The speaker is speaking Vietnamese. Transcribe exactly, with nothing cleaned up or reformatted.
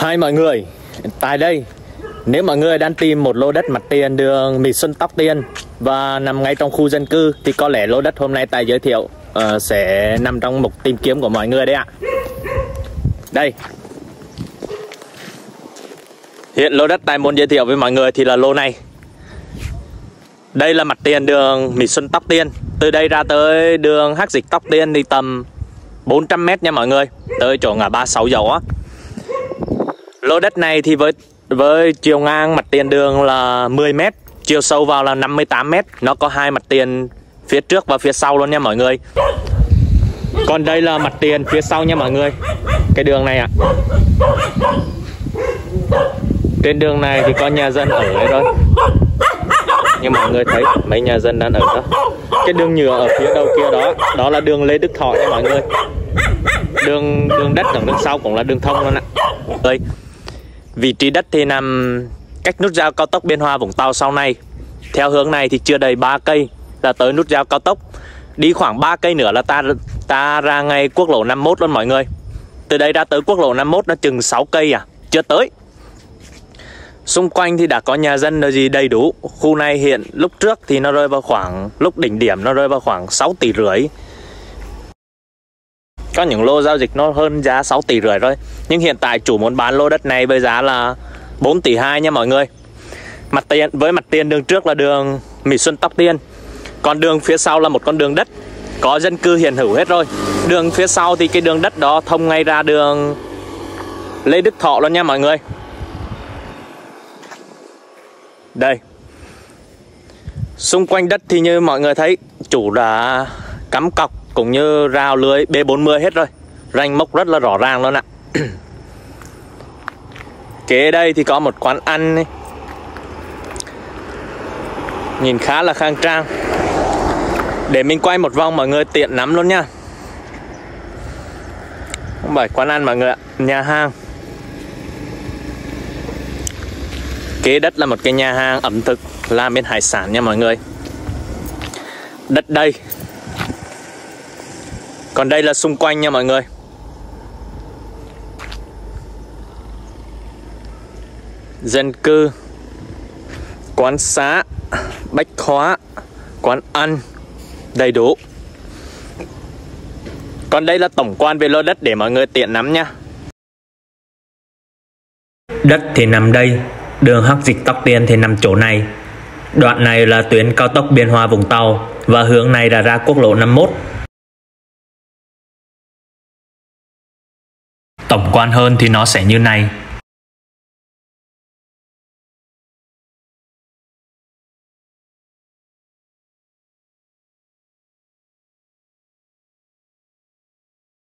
Hai mọi người, tại đây nếu mọi người đang tìm một lô đất mặt tiền đường Mỹ Xuân Tóc Tiên và nằm ngay trong khu dân cư thì có lẽ lô đất hôm nay Tài giới thiệu uh, sẽ nằm trong mục tìm kiếm của mọi người đấy ạ. Đây, hiện lô đất Tài muốn giới thiệu với mọi người thì là lô này. Đây là mặt tiền đường Mỹ Xuân Tóc Tiên. Từ đây ra tới đường Hắc Dịch Tóc Tiên thì tầm bốn trăm mét nha mọi người, tới chỗ ngã ba sáu dấu á. Lô đất này thì với với chiều ngang mặt tiền đường là mười mét, chiều sâu vào là năm mươi tám mét. Nó có hai mặt tiền phía trước và phía sau luôn nha mọi người. Còn đây là mặt tiền phía sau nha mọi người. Cái đường này ạ. À. Trên đường này thì có nhà dân ở đấy rồi. Như mọi người thấy mấy nhà dân đang ở đó. Cái đường nhựa ở phía đầu kia đó, đó là đường Lê Đức Thọ nha mọi người. Đường đường đất ở đường sau cũng là đường thông luôn ạ. Đây. Vị trí đất thì nằm cách nút giao cao tốc Biên Hòa Vũng Tàu sau này. Theo hướng này thì chưa đầy ba cây là tới nút giao cao tốc. Đi khoảng ba cây nữa là ta ta ra ngay quốc lộ năm mốt luôn mọi người. Từ đây ra tới quốc lộ năm mốt nó chừng sáu cây à, chưa tới. Xung quanh thì đã có nhà dân là gì đầy đủ. Khu này hiện lúc trước thì nó rơi vào khoảng, lúc đỉnh điểm nó rơi vào khoảng sáu tỷ rưỡi. Có những lô giao dịch nó hơn giá sáu tỷ rưỡi rồi. Nhưng hiện tại chủ muốn bán lô đất này với giá là bốn tỷ hai nha mọi người. Mặt tiền, với mặt tiền đường trước là đường Mỹ Xuân Tóc Tiên. Còn đường phía sau là một con đường đất, có dân cư hiện hữu hết rồi. Đường phía sau thì cái đường đất đó thông ngay ra đường Lê Đức Thọ luôn nha mọi người. Đây. Xung quanh đất thì như mọi người thấy, chủ đã cắm cọc cũng như rào lưới B bốn mươi hết rồi. Ranh mốc rất là rõ ràng luôn ạ. Kế đây thì có một quán ăn ấy. Nhìn khá là khang trang. Để mình quay một vòng mọi người tiện nắm luôn nha. Không phải quán ăn mọi người ạ, nhà hàng. Kế đất là một cái nhà hàng ẩm thực làm bên hải sản nha mọi người. Đất đây. Còn đây là xung quanh nha mọi người. Dân cư, quán xá, bách hóa, quán ăn đầy đủ. Còn đây là tổng quan về lô đất để mọi người tiện nắm nha. Đất thì nằm đây, đường Hắc Dịch Tóc Tiên thì nằm chỗ này. Đoạn này là tuyến cao tốc Biên Hòa Vũng Tàu và hướng này là ra quốc lộ năm mốt. Tổng quan hơn thì nó sẽ như này.